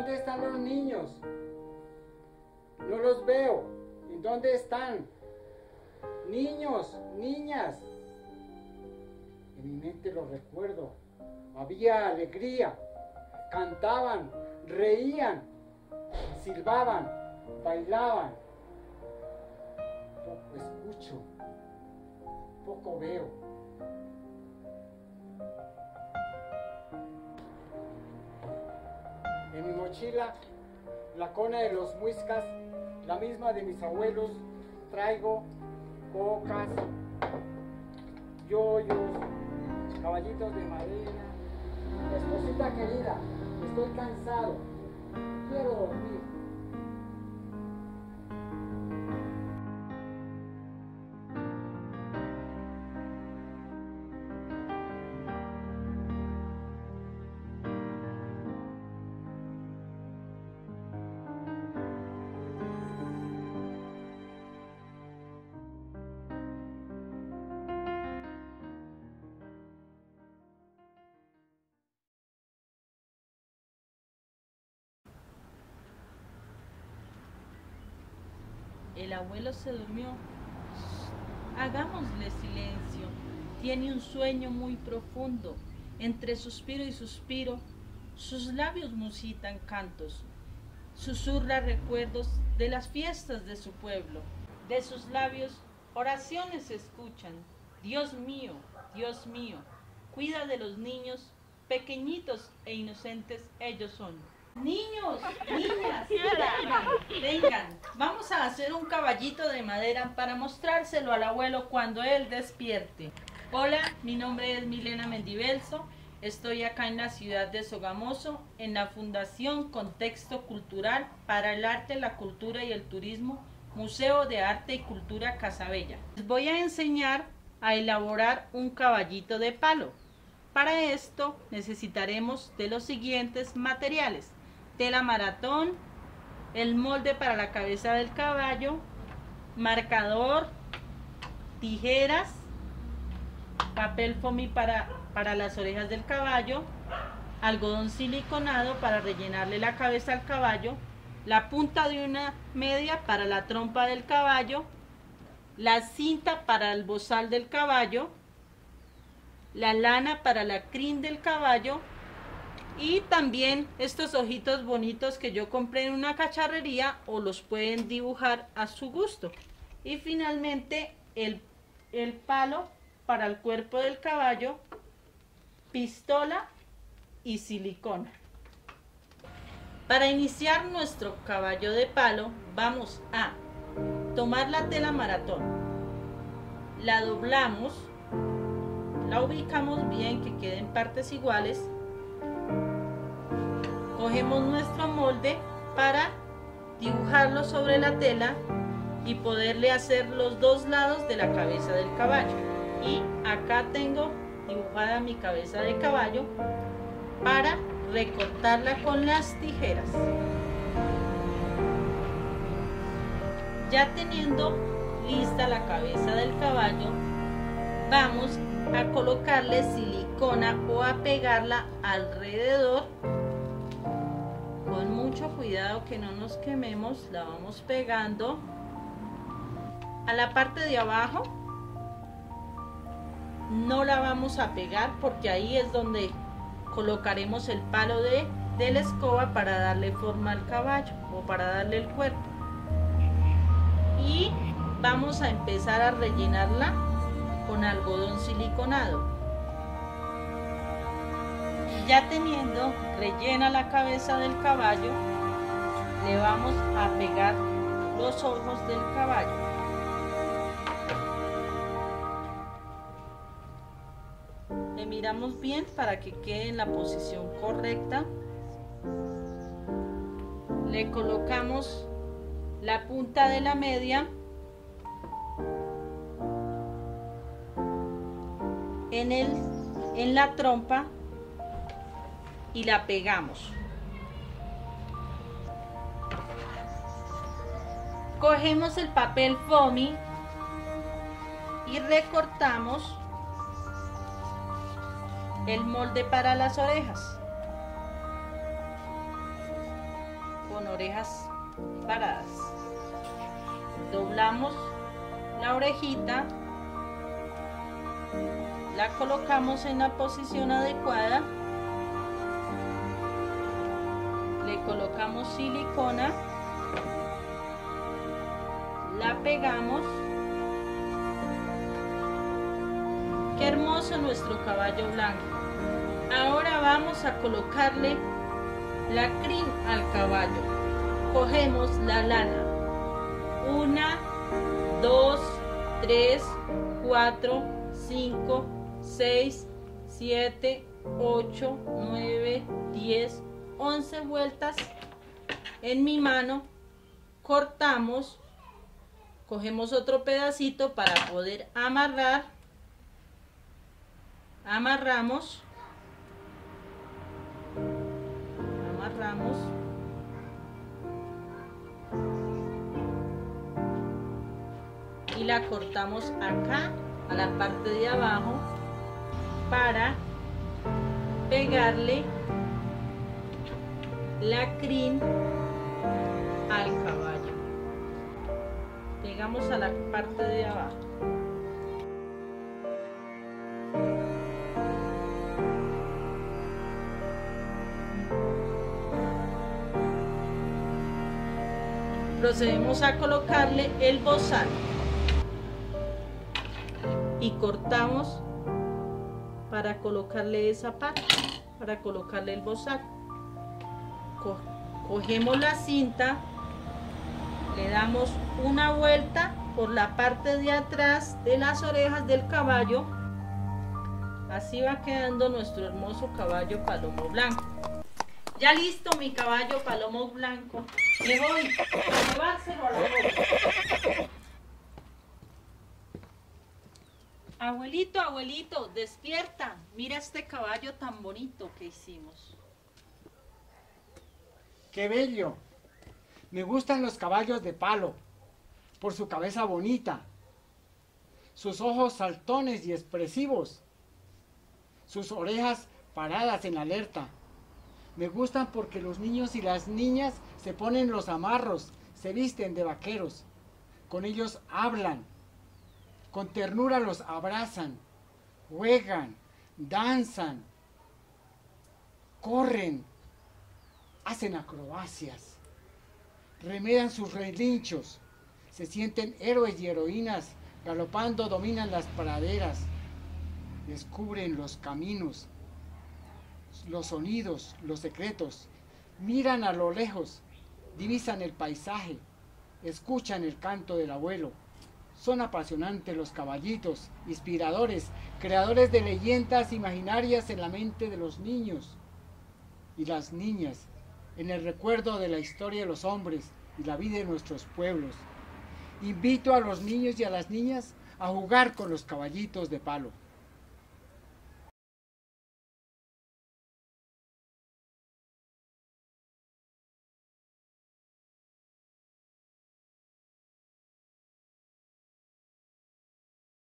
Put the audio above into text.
dónde están los niños? No los veo. ¿En dónde están? Niños, niñas. En mi mente los recuerdo. Había alegría. Cantaban, reían, silbaban, bailaban. Poco escucho, poco veo. En mi mochila, la cona de los muiscas, la misma de mis abuelos, traigo cocas, yoyos, caballitos de madera. Esposita querida, estoy cansado, quiero dormir. El abuelo se durmió. Hagámosle silencio. Tiene un sueño muy profundo. Entre suspiro y suspiro, sus labios musitan cantos. Susurra recuerdos de las fiestas de su pueblo. De sus labios, oraciones se escuchan. Dios mío, cuida de los niños, pequeñitos e inocentes ellos son. Niños, niñas, vengan, vamos a hacer un caballito de madera para mostrárselo al abuelo cuando él despierte. Hola, mi nombre es Milena Mendivelso, estoy acá en la ciudad de Sogamoso, en la Fundación Contexto Cultural para el Arte, la Cultura y el Turismo, Museo de Arte y Cultura Casabella. Les voy a enseñar a elaborar un caballito de palo. Para esto necesitaremos de los siguientes materiales: tela maratón, el molde para la cabeza del caballo, marcador, tijeras, papel foamy para las orejas del caballo, algodón siliconado para rellenarle la cabeza al caballo, la punta de una media para la trompa del caballo, la cinta para el bozal del caballo, la lana para la crin del caballo, y también estos ojitos bonitos que yo compré en una cacharrería o los pueden dibujar a su gusto. Y finalmente el palo para el cuerpo del caballo, pistola y silicona. Para iniciar nuestro caballo de palo vamos a tomar la tela maratón, la doblamos, la ubicamos bien que queden partes iguales. Cogemos nuestro molde para dibujarlo sobre la tela y poderle hacer los dos lados de la cabeza del caballo. Y acá tengo dibujada mi cabeza de caballo para recortarla con las tijeras. Ya teniendo lista la cabeza del caballo, vamos a colocarle silicona o a pegarla alrededor. Con mucho cuidado que no nos quememos, la vamos pegando a la parte de abajo. No la vamos a pegar porque ahí es donde colocaremos el palo de la escoba para darle forma al caballo o para darle el cuerpo. Y vamos a empezar a rellenarla con algodón siliconado. Ya teniendo rellena la cabeza del caballo, le vamos a pegar los ojos del caballo. Le miramos bien para que quede en la posición correcta. Le colocamos la punta de la media en la trompa y la pegamos. Cogemos el papel foamy y recortamos el molde para las orejas. orejas paradas. Doblamos la orejita, la colocamos en la posición adecuada, le colocamos silicona, la pegamos. Qué hermoso nuestro caballo blanco. Ahora vamos a colocarle la crin al caballo. Cogemos la lana. 1, 2, 3, 4, 5, 6, 7, 8, 9, 10, 11 vueltas en mi mano. Cortamos. Cogemos otro pedacito para poder amarrar. Amarramos. Y la cortamos acá a la parte de abajo para pegarle la crin al caballo. Pegamos a la parte de abajo. Procedemos a colocarle el bozal y cortamos para colocarle esa parte, para colocarle el bozal. Cogemos la cinta, le damos una vuelta por la parte de atrás de las orejas del caballo. Así va quedando nuestro hermoso caballo palomo blanco. Ya listo mi caballo palomo blanco. Me voy a llevárselo a la boca. Abuelito, abuelito, despierta. Mira este caballo tan bonito que hicimos. ¡Qué bello! Me gustan los caballos de palo, por su cabeza bonita, sus ojos saltones y expresivos, sus orejas paradas en alerta. Me gustan porque los niños y las niñas se ponen los amarros, se visten de vaqueros. Con ellos hablan, con ternura los abrazan, juegan, danzan, corren, hacen acrobacias, remedan sus relinchos, se sienten héroes y heroínas, galopando dominan las praderas, descubren los caminos, los sonidos, los secretos, miran a lo lejos, divisan el paisaje, escuchan el canto del abuelo. Son apasionantes los caballitos, inspiradores, creadores de leyendas imaginarias en la mente de los niños y las niñas, en el recuerdo de la historia de los hombres y la vida de nuestros pueblos. Invito a los niños y a las niñas a jugar con los caballitos de palo.